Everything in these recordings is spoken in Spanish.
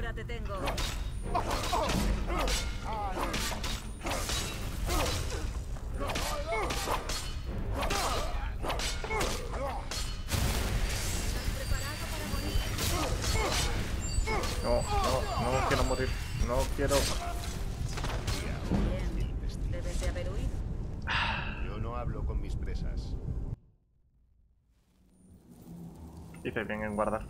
Ahora te tengo. No, no, no quiero morir. No quiero. Bien. Debes de haber huido. Yo no hablo con mis presas. Hice bien en guardar.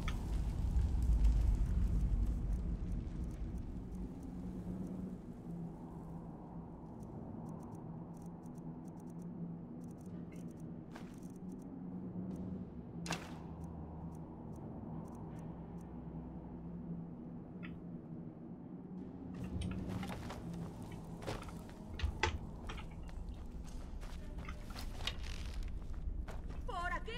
¡Por aquí!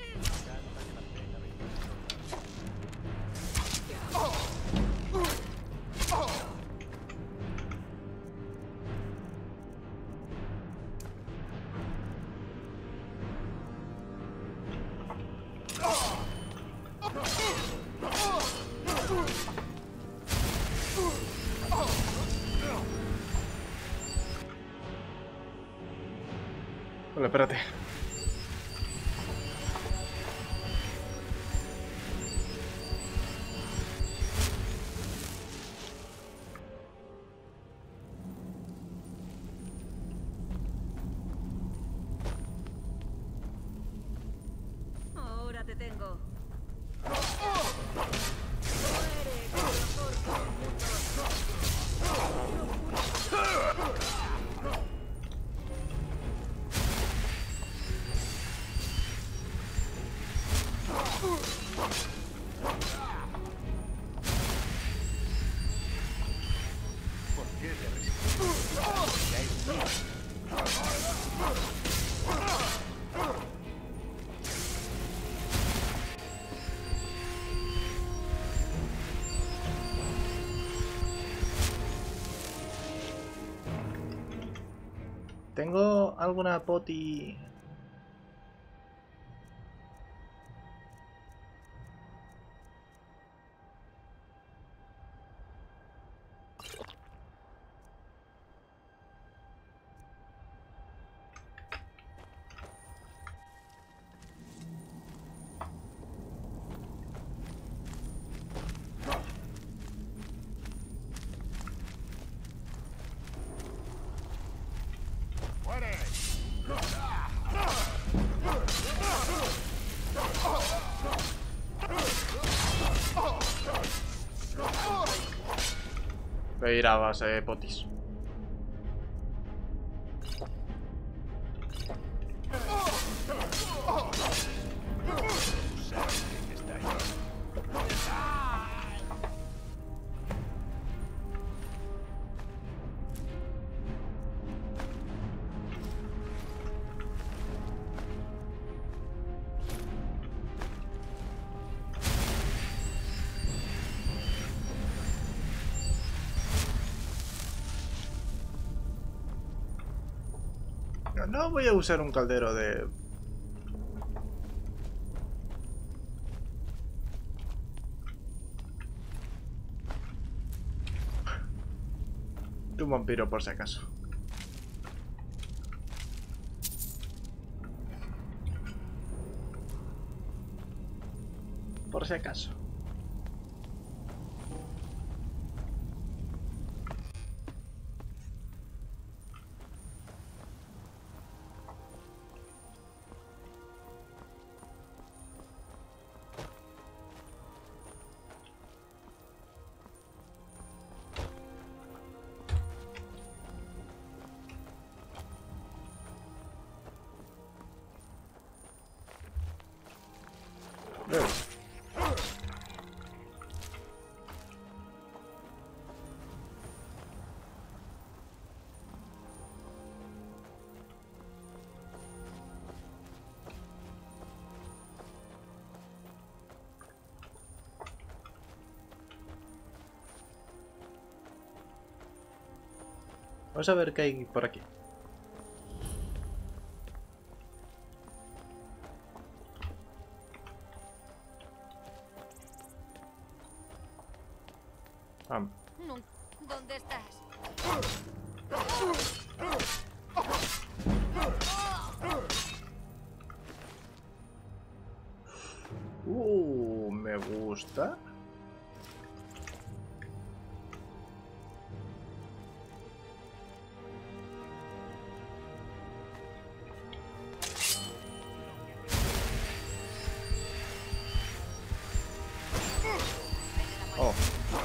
Vale, espérate. Ahora te tengo. Muere, que lo mejor todo el mundo. ¿Por qué te resistes? Ya es mío. ¿Tengo alguna poti? ¡Muere! Voy a ir a base de potis. Sabes quién está ahí. No voy a usar un caldero de... de un vampiro por si acaso. Por si acaso. Vamos a ver qué hay por aquí. Ah, ¿Dónde estás? me gusta. Oh.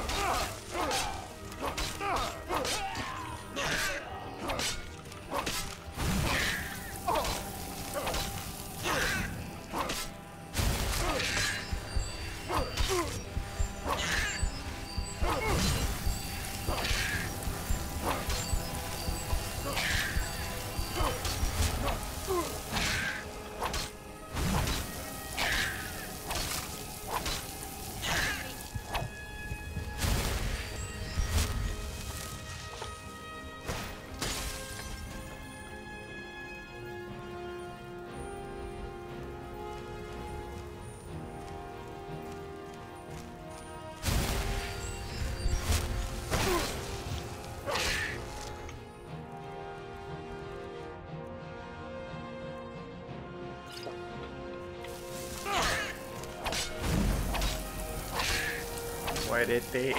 Muérete.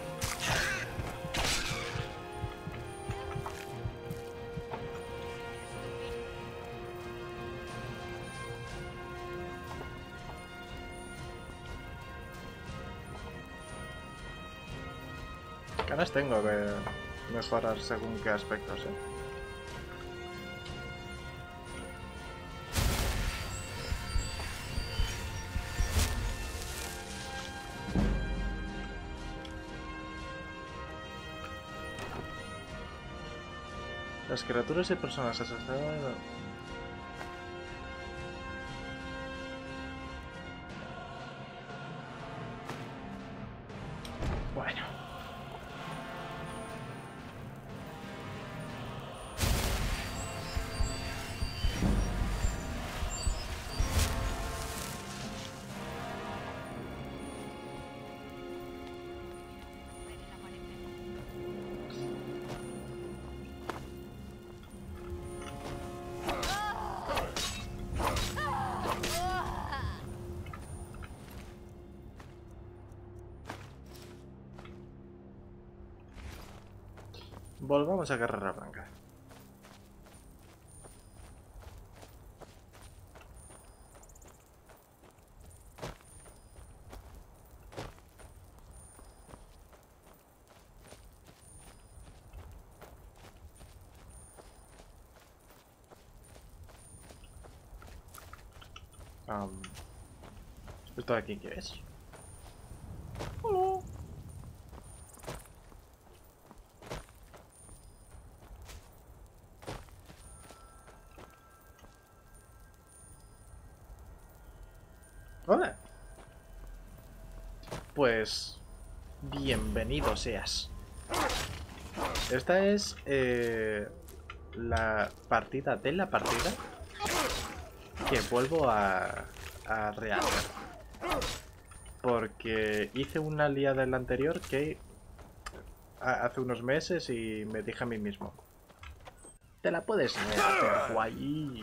Ganas tengo de mejorar según qué aspectos, Las criaturas y personas asociadas. Bueno. Volvamos a Guerrera Blanca. ¿Esto de aquí qué es? Hola. Hola. Pues bienvenido seas. Esta es la partida de la partida que vuelvo a rehacer. Porque hice una liada en la anterior que hace unos meses y me dije a mí mismo: te la puedes rehacer, guay.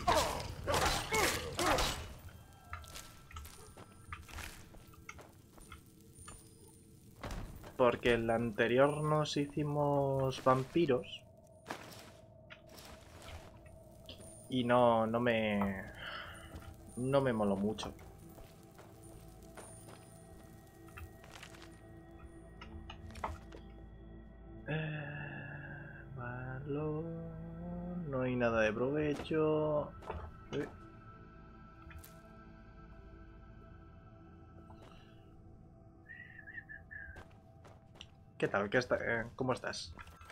Porque en la anterior nos hicimos vampiros y no me moló mucho. Valor, no hay nada de provecho. ¿Qué tal? ¿Cómo estás?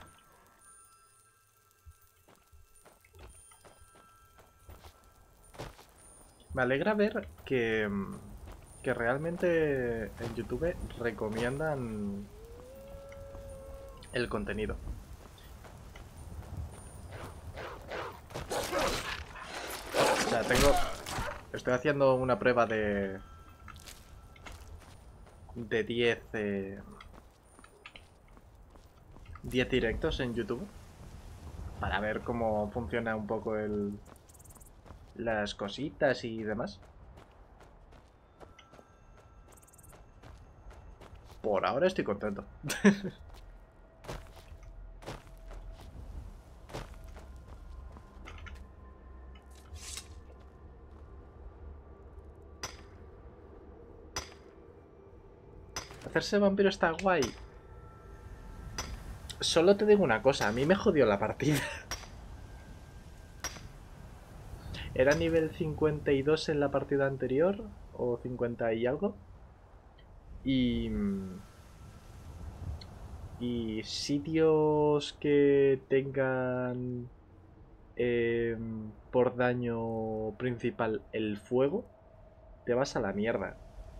Me alegra ver que realmente en YouTube recomiendan el contenido. O sea, estoy haciendo una prueba de 10 10 directos en YouTube para ver cómo funciona un poco las cositas y demás. Por ahora estoy contento. Hacerse vampiro está guay. Solo te digo una cosa, a mí me jodió la partida. Era nivel 52 en la partida anterior, o 50 y algo. Y sitios que tengan por daño principal el fuego, te vas a la mierda.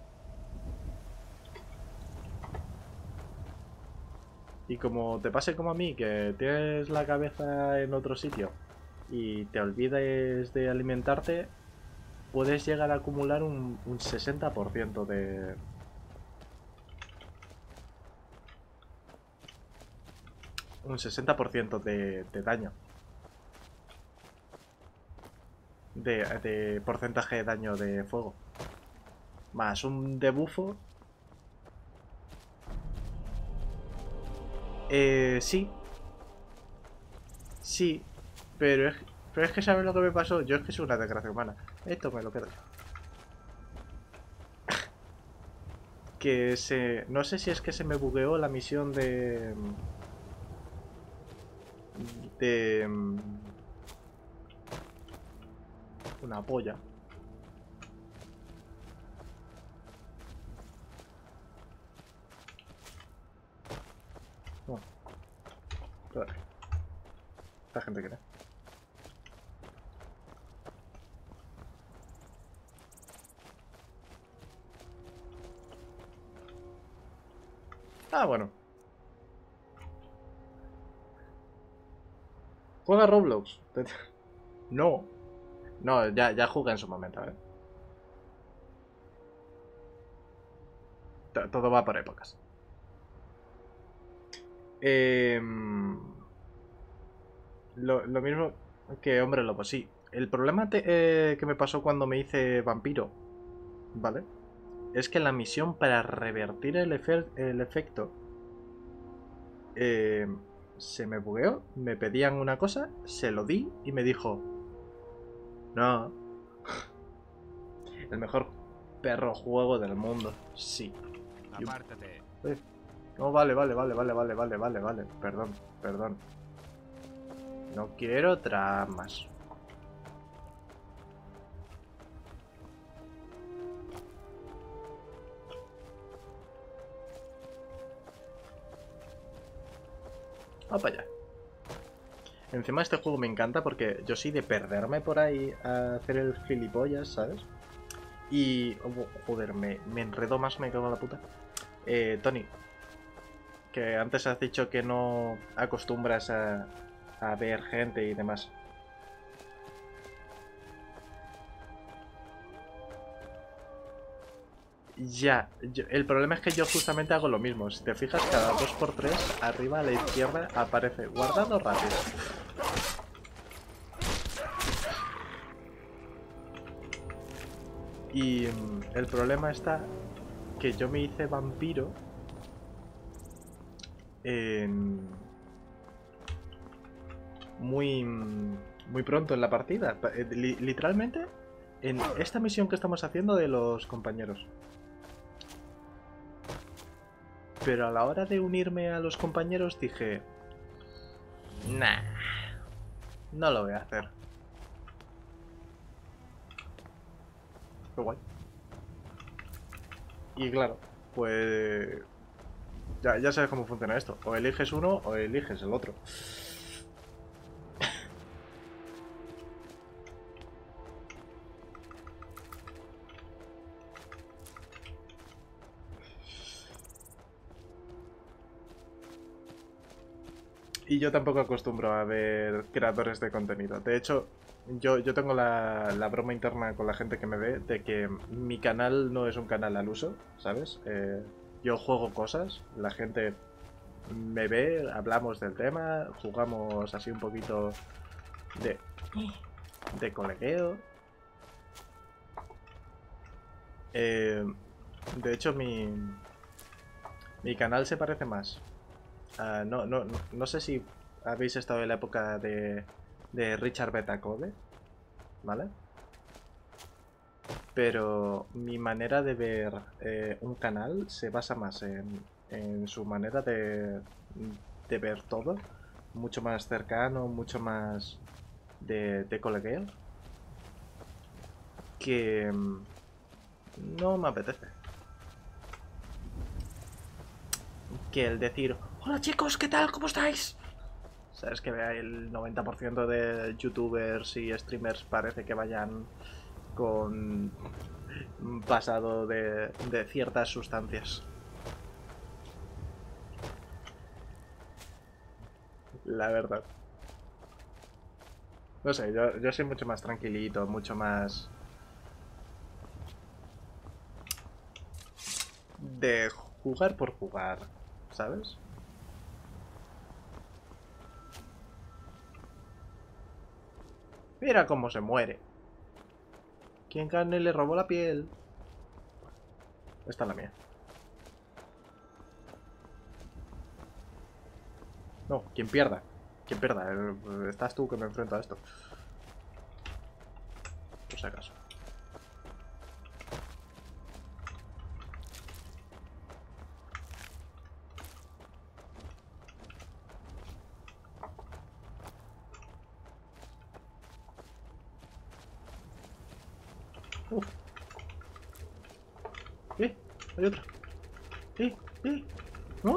Y como te pase como a mí, que tienes la cabeza en otro sitio y te olvides de alimentarte, puedes llegar a acumular un 60% de... Un 60% de daño. De porcentaje de daño de fuego. Más un debuffo. Sí. Sí. Pero es que ¿sabes lo que me pasó? Yo es que soy una desgracia humana. Esto me lo quedo. Que se... No sé si es que se me bugueó la misión de... Una polla. No. Espérate. Esta gente que no. Ah, bueno. ¿Juega Roblox? No. No, ya jugué en su momento, ¿eh? Todo va por épocas. Lo mismo que Hombre Lobo, sí. El problema que me pasó cuando me hice vampiro, ¿vale? Es que la misión para revertir el efecto se me bugueó, me pedían una cosa, se lo di y me dijo: no. El mejor perro juego del mundo, sí. Apártate. No, vale. Perdón. No quiero tramas. Va para allá. Encima este juego me encanta porque yo soy de perderme por ahí a hacer el gilipollas, ¿sabes? Y... oh, joder, me enredo más, me cago en la puta. Tony, que antes has dicho que no acostumbras a ver gente y demás. Ya, el problema es que yo justamente hago lo mismo. Si te fijas, cada 2×3, arriba a la izquierda aparece guardado rápido. Y el problema está que yo me hice vampiro muy pronto en la partida. Literalmente en esta misión que estamos haciendo de los compañeros. Pero a la hora de unirme a los compañeros dije: nah, no lo voy a hacer. Qué guay. Y claro, pues... Ya sabes cómo funciona esto. O eliges uno o eliges el otro. Y yo tampoco acostumbro a ver creadores de contenido. De hecho, yo tengo la broma interna con la gente que me ve de que mi canal no es un canal al uso, ¿sabes? Yo juego cosas, la gente me ve, hablamos del tema, jugamos así un poquito de, de colegueo. De hecho, mi canal se parece más. No sé si habéis estado en la época de Richard Betacode, ¿vale? Pero mi manera de ver un canal se basa más en su manera de ver todo. Mucho más cercano, mucho más de colegueo. Que no me apetece. Que el decir, hola chicos, ¿qué tal? ¿Cómo estáis? Sabes que el 90% de youtubers y streamers parece que vayan con pasado de ciertas sustancias. La verdad. No sé, yo soy mucho más tranquilito, mucho más de jugar por jugar, ¿sabes? Mira cómo se muere. ¿Quién carne le robó la piel? Esta es la mía. No, quien pierda. Quien pierda. Estás tú que me enfrento a esto. Por si acaso. Uf. Hay otra. ¿No?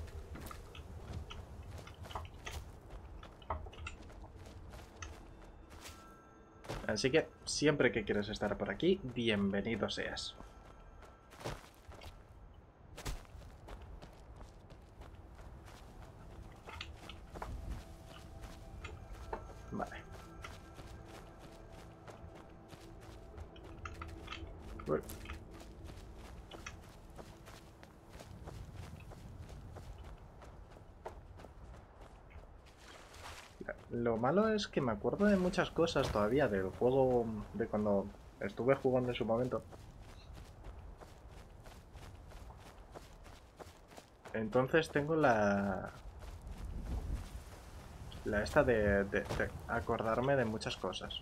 Así que siempre que quieras estar por aquí, bienvenido seas. Vale. Uy. Lo malo es que me acuerdo de muchas cosas todavía del juego de cuando estuve jugando en su momento. Entonces tengo la esta de acordarme de muchas cosas.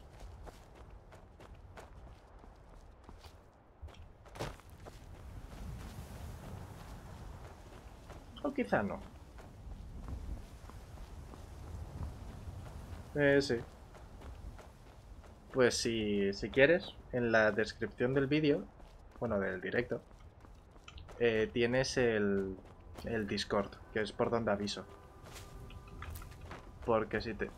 O quizá no. Sí. Pues si quieres, en la descripción del vídeo, bueno, del directo, tienes el Discord, que es por donde aviso. Porque si te...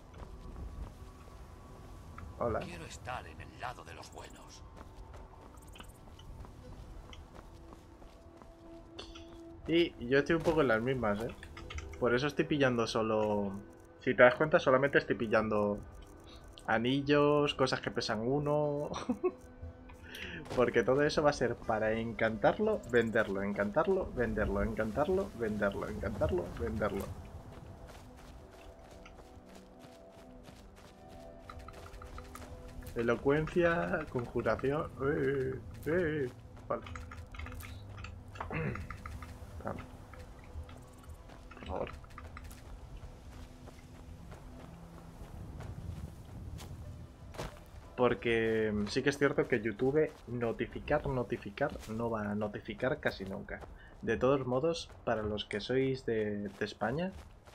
Hola. Quiero estar en el lado de los buenos. Y yo estoy un poco en las mismas, ¿eh? Por eso estoy pillando solo... Si te das cuenta, solamente estoy pillando anillos, cosas que pesan 1... Porque todo eso va a ser para encantarlo, venderlo, encantarlo, venderlo, encantarlo, venderlo, encantarlo, venderlo. Elocuencia, conjuración... Vale. Vale. Por favor. Porque sí que es cierto que YouTube notificar no va a notificar casi nunca. De todos modos, para los que sois de España,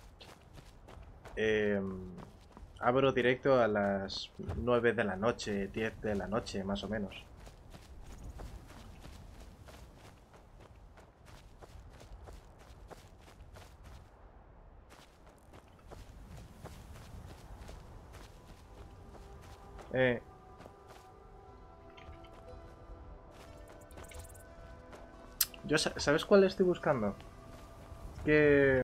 abro directo a las 9 de la noche, 10 de la noche más o menos. ¿Sabes cuál estoy buscando? Que